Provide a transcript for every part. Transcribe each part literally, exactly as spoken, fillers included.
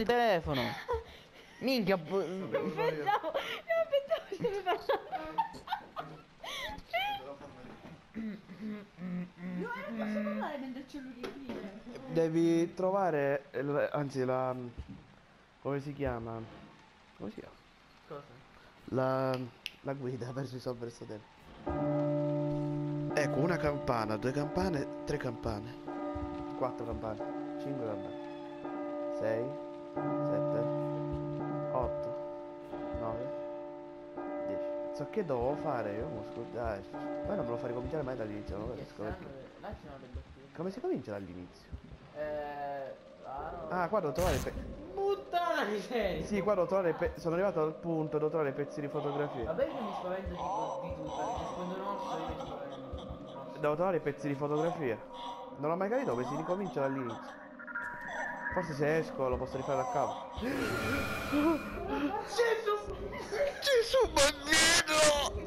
telefono. Minchia. Non pensavo, non pensavo stavi parlando. No, non posso parlare mentre il cellulare vive. Devi trovare, eh, anzi la, come si chiama? Come si chiama? Cosa? La, la guida per risolvere questo tema. Ecco, una campana, due campane, tre campane, quattro campane, cinque campane, sei, sette, otto, nove, dieci. So che dovevo fare io, muscolo, dai, poi non me lo fa ricominciare mai dall'inizio, non riesco perché. Là ci sono le bottiglie. Come si comincia dall'inizio? Eh... Ah, Ah, qua devo trovare pe... puttana miseria! Sì, qua devo trovare pe... sono arrivato al punto, devo trovare i pezzi di fotografia. Vabbè che mi spavento tipo di tutto, perché quando non so io mi spavento. Devo trovare i pezzi di fotografia. Non ho mai capito come si ricomincia dall'inizio. Forse se esco lo posso rifare da capo. Gesù! Gesù bambino!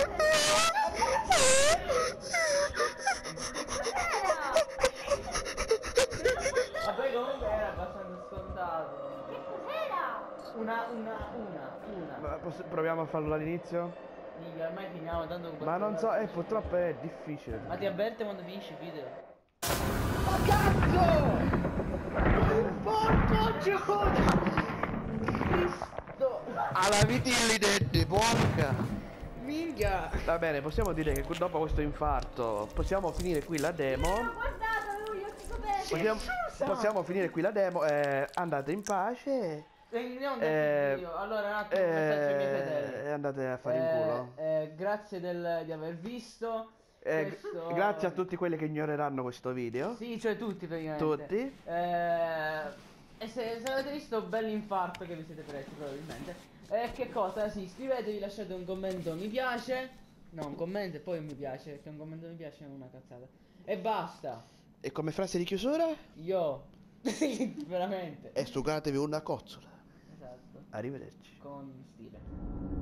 Vabbè comunque era abbastanza scontato. Che cos'era? Una, una, una, una. Ma posso- proviamo a farlo dall'inizio? Mica, ormai finiamo tanto. Ma non so, eh, purtroppo è difficile. Ma ti avverte quando finisci il video? Ma cazzo! Porco Giuda! Cristo! Alla vitillide, porca! Minchia! Va bene, possiamo dire che dopo questo infarto possiamo finire qui la demo. Ho guardato lui, io ti coperto. Possiamo, possiamo finire qui la demo. Eh, andate in pace. Eh, non Eh, io. Allora un attimo, messaggio ai miei eh, fedeli. e andate a fare in Eh, culo. eh, grazie del, di aver visto. Eh, questo- Grazie a tutti quelli che ignoreranno questo video. Sì, cioè tutti praticamente. Tutti. Eh, e se, se avete visto bell'infarto che vi siete presi probabilmente. E che cosa? Sì, iscrivetevi, lasciate un commento mi piace. No, un commento e poi un mi piace, perché un commento mi piace è una cazzata. E basta. E come frase di chiusura? Io. Veramente. E sugatevi una cozzola. Esatto. Arrivederci. Con stile.